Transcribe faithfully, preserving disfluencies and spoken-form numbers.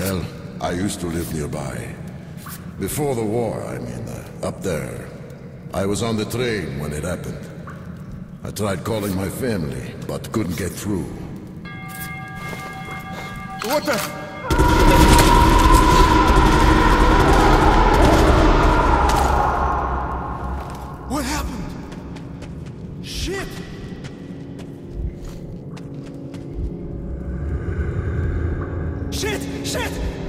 Well, I used to live nearby. Before the war, I mean, uh, up there. I was on the train when it happened. I tried calling my family, but couldn't get through. What the... What happened? Shit! Shit! Shit!